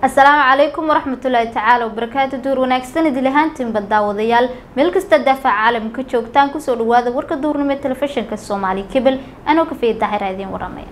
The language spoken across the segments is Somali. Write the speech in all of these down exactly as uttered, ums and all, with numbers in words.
السلام عليكم ورحمة الله تعالى وبركاته. دور وناكسن دي لهانتين بداوديال ملك استدافع عالم كجوجتان كسو دواده warka duurnimo telefishinka Soomaali Cable anoo ka fiiday daahiraadeen waramay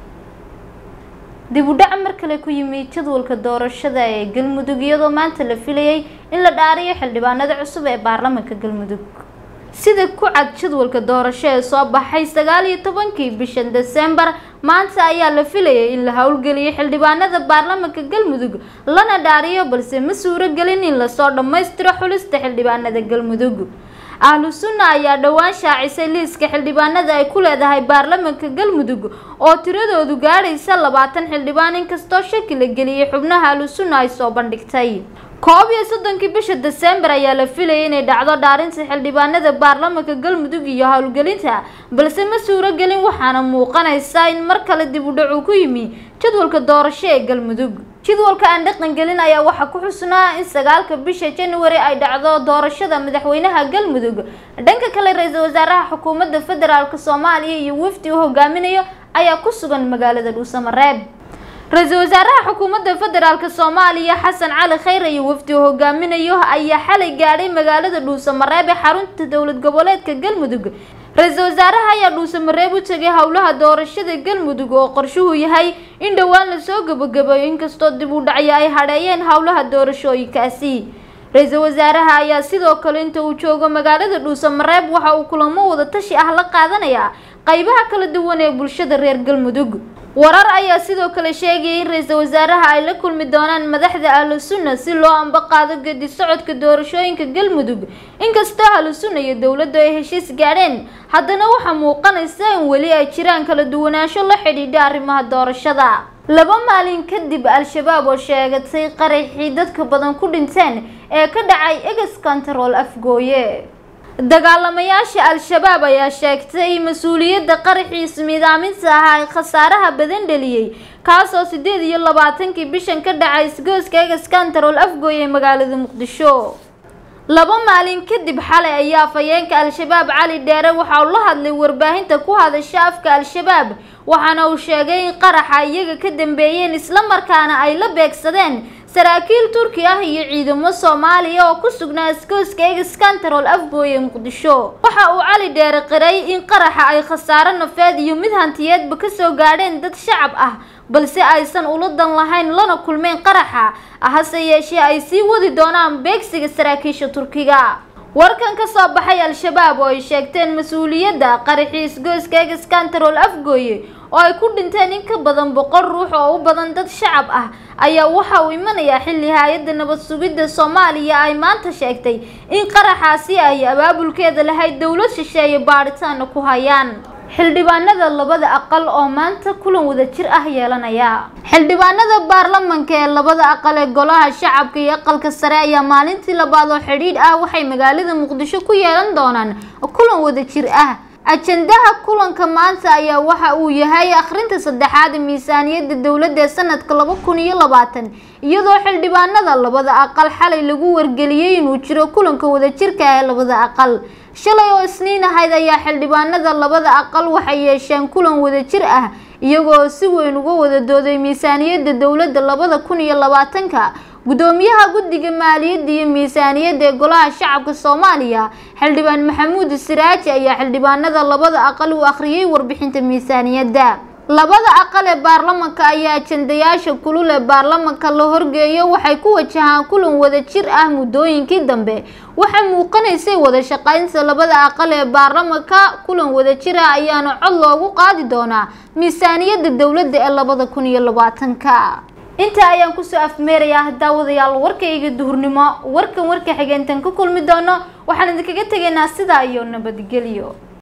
dib u dhac mar kale ku yimid jadwalka doorashada ee Galmudug iyadoo maanta la filayay in la dhaariyo xildhibaanada cusub ee baarlamaanka Galmudug sida ku cad jadwalka doorasho ee soo baxay sagaal iyo tobankii bisha December maanta ayaa la filayay in la hawlgeliyo xildhibaanada baarlamaanka Galmudug lana dhaariyo balse ma suuragelin in la soo dhameystiro xulista xildhibaanada Galmudug ahlu sunna ayaa dhawaan shaacisay liiska xildhibaanada ay ku leedahay baarlamaanka Galmudug oo tiradoodu gaaraysa labaatan xildhibaan inkastoo shaki la geliyay xubnaha ahlu sunna ay soo bandhigtay koob iyo soddonkii bisha December ayaa la filayay inay dhacdo dhaarinta xildhibaanada baarlamaanka Galmudug iyo hawlgelinta balse ma suuragelin waxaana muuqanaysa in mar kale dib u dhac ku yimi jadwalka doorasho ee Galmudug jadwalka aan dhaqan gelin ayaa waxa ku xusnaa in sagaalka bisha January ay dhacdo doorashada madaxweynaha Galmudug dhanka kale ra'iisul wasaaraha xukuumadda federaalka Soomaaliya iyo wafdi uu hogaaminayo ayaa ku sugan magaalada Dhuusamareeb ra'iisul wasaaraha xukuumadda federaalka Soomaaliya Xasan Cali Khayre iyo wafdi uu hogaaminayo ayaa xalay gaaray magaalada Dhuusamareeb ee xarunta dawlad goboleedka Galmudug ra'iisul wasaaraha ayaa Dhuusamareeb u tagay howlaha doorashada Galmudug oo qorshuhu yahay in dhawaan la soo gabagabeeyo inkastoo dib u dhacay ay hadheeyeen howlaha doorashooyinkaasi ra'iisul wasaaraha ayaa sidoo kale inta uu joogo magaalada Dhuusamareeb waxa uu kulamo wada tashi ah la qaadanaya qaybaha kala duwan ee bulshada reer Galmudug warar ayaa sidoo kale sheegay in ra'iisul wasaaraha ay la kulmi doonaan madaxda ahlu sunna si loo amba qaado gedi socodka doorashooyinka Galmudug inkastoo ahlu sunna iyo dawladdu ay heshiis gaareen haddana waxa muuqanaysa in wali ay jiraan kala duwanaansho la xidhiidha arrimaha doorashada laba maalin kadib al-shabaab oo sheegatay qaraxii dadka badan ku dhinteen ee ka dhacay Egas Control Afgooye dagaalamayaasha al-shabaab ayaa sheegtay mas'uuliyadda qaraxii ismiidaaminta ah ee khasaaraha badan dhaliyay kaas oo sideed iyo labaatankii bishan ka dhacay isgooska Egas Control Afgooye magaalada Muqdisho laba maalin kadib xalay ayaa fayeenka al-shabaab Cali Dheere waxa uu la hadlay warbaahinta ku hadasha afka al-shabaab waxaana uu sheegay in qaraxa iyaga ka dambeeyeen isla markaana ay la beegsadeen saraakiil Turki ah iyo ciidamo Soomaaliya oo ku sugnaa isgooska Egas Control Afgooye Muqdisho waxa uu Cali Dheere qiray in qaraxa ay khasaaro nafeed iyo mid hantiyeedba ka soo gaadheen dad shacab ah balse aysan ula dan lahayn lana kulmeen qaraxa hase yeeshee ay sii wadi doonaan beegsiga saraakiisha Turkiga warkan ka soo baxay al-shabaab oo ay sheegteen mas'uuliyadda qaraxii isgooska Egas Control Afgooye oo ay ku dhinteen in ka badan boqol ruux oo u badan dad shacab ah ayaa waxa uu imanayaa xilli hay'adda nabad sugidda Soomaaliya ay maanta sheegtay in qaraxaasi ay abaabulkeeda lahayd dawlad shisheeye baaritaan ku hayaan xildhibaanada labada aqal oo maanta kulan wada jir ah yeelanaya xildhibaanada baarlamaanka ee labada aqal ee golaha shacabka iyo aqalka sare ayaa maalintii labaad oo xidhiidh ah waxay magaalada Muqdisho ku yeelan doonaan kulan wada jir ah ajendaha kulanka maanta ayaa waxa uu yahay akhrinta saddexaad miisaaniyadda dawladda sanadka laba kun iyo labaatan iyadoo xildhibaanada labada aqal xalay lagu wargeliyay inuu jiro kulanka wada jirka ee labada aqal shalay oo isniin ahayd ayaa xildhibaanada labada aqal waxay yeesheen kulan wada jir ah iyagoo si weyn uga wada dooday miisaaniyadda dawladda laba kun iyo labaatanka gudoomiyaha guddiga maaliyadda iyo miisaaniyadda ee golaha shacabka Soomaaliya xildhibaan Maxamuud Siraaji ayaa xildhibaanada labada aqal u akhriyay warbixinta miisaaniyadda labada aqal ee baarlamaanka ayaa ajendayaasha kulul ee baarlamaanka la horgeeyo waxay ku wajahaan kulan wada jir ah muddooyinkii dambe waxa muuqanaysay wada shaqaynta labada aqal ee baarlamaanka kulan wada jir ah ayaana cod loogu qaadi doonaa miisaaniyadda dawladda ee laba kun iyo labaatanka inta ayaan ku soo afmeerayaa daawadayaal warkayga duhurnimo warkan warka xigeentan ku kulmi doono waxaan idinkaga tageynaa sida iyo nabadgelyo.